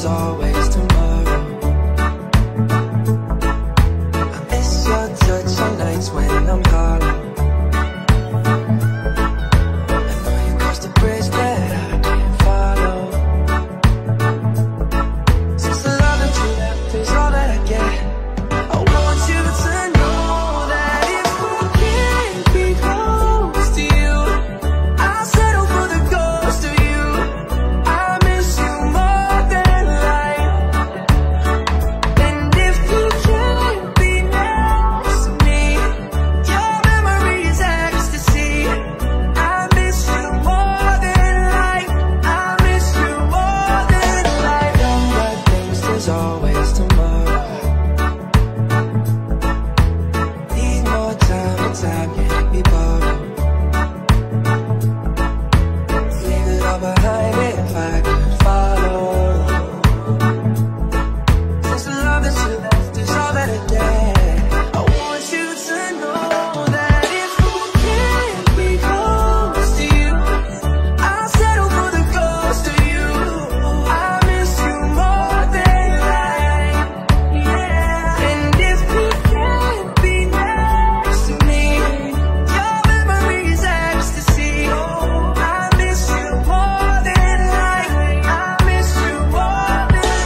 there's always tomorrow. I miss your touch on nights when I'm hollow. I know you crossed a bridge that I can't follow. Since the love that you left is all that I get, I want you to know that if I can't be close to you, I'll settle for the ghost of you. I miss you more than life. And if you can't be next to me, your memory is ecstasy. I miss you more than life. I miss you more than life. Young blood thinks there's always tomorrow. Need more time, but time can't be borrowed. Leave it all behind if I could follow. Since the love that you left is all that I get, I want you to know that if I can't be close to you, I'll settle for the ghost of you. I miss you more than life, yeah. And if you can't be next to me, your memory is ecstasy. I miss you more than life. I miss you more than life.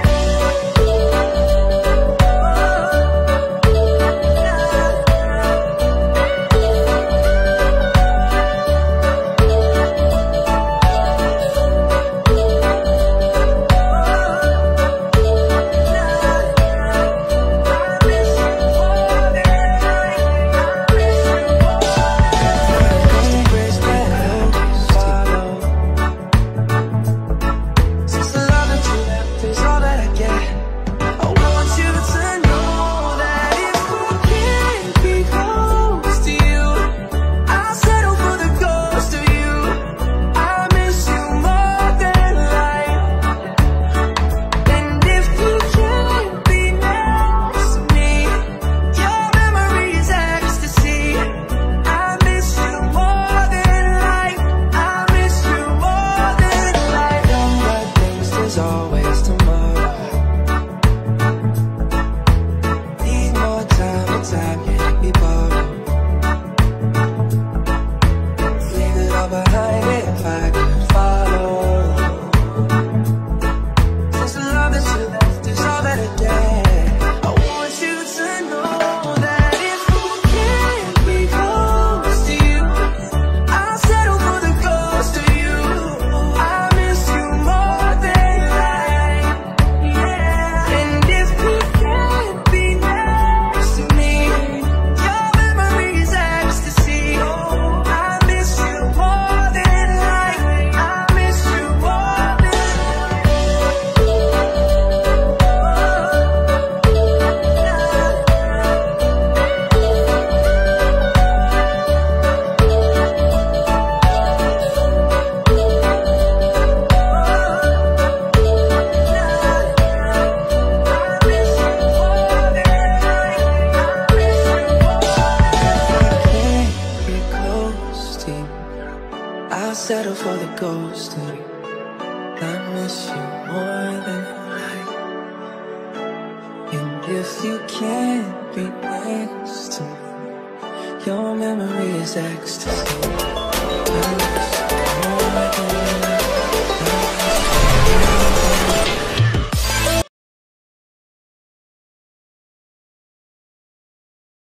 Since the love that you left is all that I get, I want you to know that if I can't be close to you, I'll settle for the ghost of you. I miss you more than life. And if you can't be next to me, your memory is ecstasy. I miss you more than life. I miss you more than life. Young blood thinks there's always tomorrow. Need more time, but time can't be borrowed. Leave it all behind if I could follow. Since the love that you left is all that I get, I want you to know that if I can't be close to you, I'll settle for the ghost of you. I miss you more than life, yeah. And if you can't be next to me, your memory is ecstasy. I miss you more than life. I miss you more than life. I'll settle for the ghost of you. I miss you more than life. And if you can't be next to me, your memory is ecstasy.